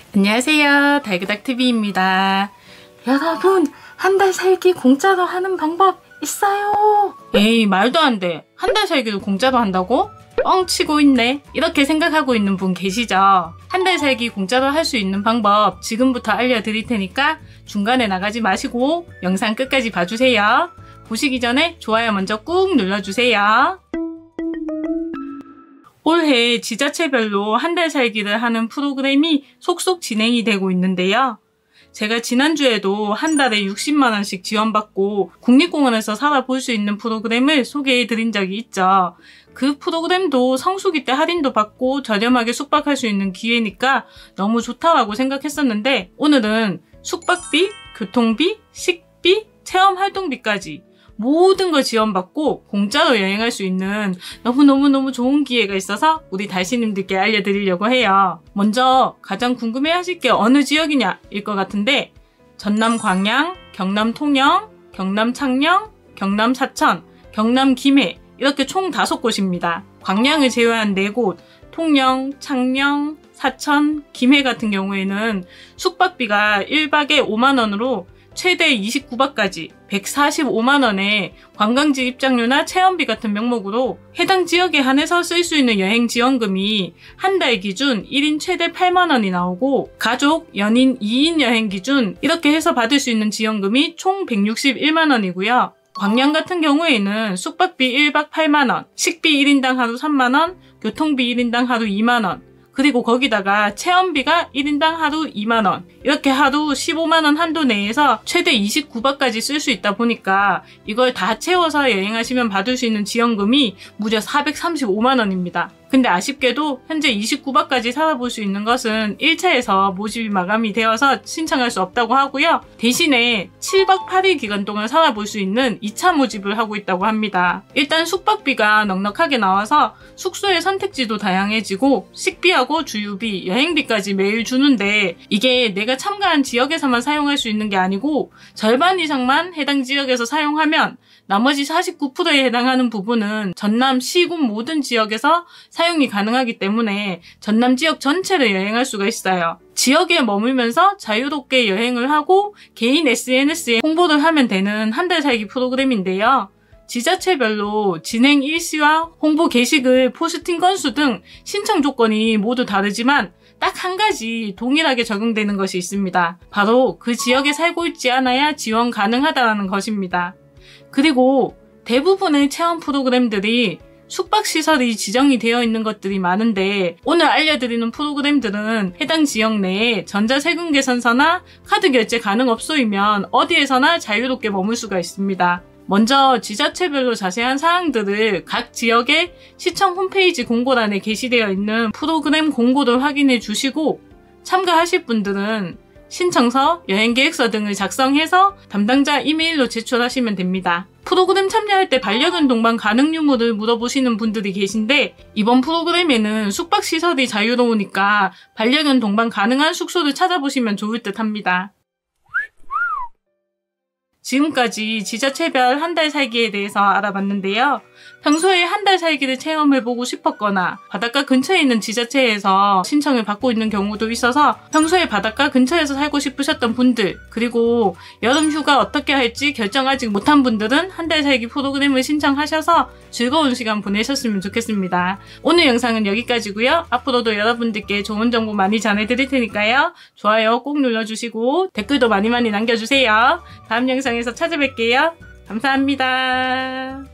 안녕하세요, 달그닥TV입니다. 여러분, 한 달 살기 공짜로 하는 방법 있어요. 에이, 말도 안 돼. 한 달 살기도 공짜로 한다고? 뻥치고 있네. 이렇게 생각하고 있는 분 계시죠? 한 달 살기 공짜로 할 수 있는 방법 지금부터 알려드릴 테니까 중간에 나가지 마시고 영상 끝까지 봐주세요. 보시기 전에 좋아요 먼저 꾹 눌러주세요. 올해 지자체별로 한 달 살기를 하는 프로그램이 속속 진행이 되고 있는데요. 제가 지난주에도 한 달에 60만원씩 지원받고 국립공원에서 살아볼 수 있는 프로그램을 소개해드린 적이 있죠. 그 프로그램도 성수기 때 할인도 받고 저렴하게 숙박할 수 있는 기회니까 너무 좋다라고 생각했었는데, 오늘은 숙박비, 교통비, 식비, 체험활동비까지 모든 걸 지원받고 공짜로 여행할 수 있는 너무너무 좋은 기회가 있어서 우리 달씨님들께 알려드리려고 해요. 먼저 가장 궁금해하실 게 어느 지역이냐 일 것 같은데, 전남 광양, 경남 통영, 경남 창녕, 경남 사천, 경남 김해 이렇게 총 5곳입니다. 광양을 제외한 4곳, 통영, 창녕, 사천, 김해 같은 경우에는 숙박비가 1박에 5만원으로 최대 29박까지 145만원의 관광지 입장료나 체험비 같은 명목으로 해당 지역에 한해서 쓸 수 있는 여행 지원금이 한 달 기준 1인 최대 8만원이 나오고, 가족, 연인, 2인 여행 기준 이렇게 해서 받을 수 있는 지원금이 총 161만원이고요. 광양 같은 경우에는 숙박비 1박 8만원, 식비 1인당 하루 3만원, 교통비 1인당 하루 2만원, 그리고 거기다가 체험비가 1인당 하루 2만원, 이렇게 하루 15만원 한도 내에서 최대 29박까지 쓸 수 있다 보니까 이걸 다 채워서 여행하시면 받을 수 있는 지원금이 무려 435만원입니다. 근데 아쉽게도 현재 29박까지 살아볼 수 있는 것은 1차에서 모집이 마감이 되어서 신청할 수 없다고 하고요. 대신에 7박 8일 기간 동안 살아볼 수 있는 2차 모집을 하고 있다고 합니다. 일단 숙박비가 넉넉하게 나와서 숙소의 선택지도 다양해지고 식비하고 주유비, 여행비까지 매일 주는데, 이게 내가 참가한 지역에서만 사용할 수 있는 게 아니고 절반 이상만 해당 지역에서 사용하면 나머지 49%에 해당하는 부분은 전남 시군 모든 지역에서 사용이 가능하기 때문에 전남 지역 전체를 여행할 수가 있어요. 지역에 머물면서 자유롭게 여행을 하고 개인 SNS에 홍보를 하면 되는 한 달 살기 프로그램인데요. 지자체별로 진행 일시와 홍보 게시글, 포스팅 건수 등 신청 조건이 모두 다르지만 딱 한 가지 동일하게 적용되는 것이 있습니다. 바로 그 지역에 살고 있지 않아야 지원 가능하다는 것입니다. 그리고 대부분의 체험 프로그램들이 숙박시설이 지정이 되어 있는 것들이 많은데, 오늘 알려드리는 프로그램들은 해당 지역 내에 전자세금 계산서나 카드 결제 가능 업소이면 어디에서나 자유롭게 머물 수가 있습니다. 먼저 지자체별로 자세한 사항들을 각 지역의 시청 홈페이지 공고란에 게시되어 있는 프로그램 공고를 확인해 주시고, 참가하실 분들은 신청서, 여행계획서 등을 작성해서 담당자 이메일로 제출하시면 됩니다. 프로그램 참여할 때 반려견 동반 가능 유무를 물어보시는 분들이 계신데, 이번 프로그램에는 숙박시설이 자유로우니까 반려견 동반 가능한 숙소를 찾아보시면 좋을 듯 합니다. 지금까지 지자체별 한 달 살기에 대해서 알아봤는데요. 평소에 한 달 살기를 체험해보고 싶었거나 바닷가 근처에 있는 지자체에서 신청을 받고 있는 경우도 있어서 평소에 바닷가 근처에서 살고 싶으셨던 분들, 그리고 여름 휴가 어떻게 할지 결정하지 못한 분들은 한 달 살기 프로그램을 신청하셔서 즐거운 시간 보내셨으면 좋겠습니다. 오늘 영상은 여기까지고요. 앞으로도 여러분들께 좋은 정보 많이 전해드릴 테니까요. 좋아요 꼭 눌러주시고 댓글도 많이 남겨주세요. 다음 영상에서 찾아뵐게요. 감사합니다.